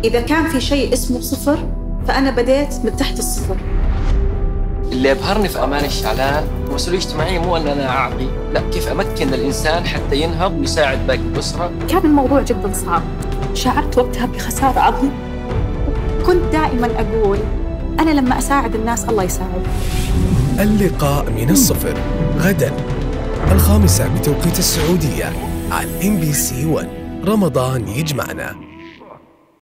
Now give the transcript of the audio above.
إذا كان في شيء اسمه صفر فأنا بديت من تحت الصفر. اللي أبهرني في أمان الشعلان المسؤولية الاجتماعية مو أن أنا أعطي، لا، كيف أمكن الإنسان حتى ينهض ويساعد باقي الأسرة. كان الموضوع جدا صعب، شعرت وقتها بخسارة عظيمة. كنت دائما أقول أنا لما أساعد الناس الله يساعد. اللقاء من الصفر غدا 5 بتوقيت السعودية على MBC 1. رمضان يجمعنا.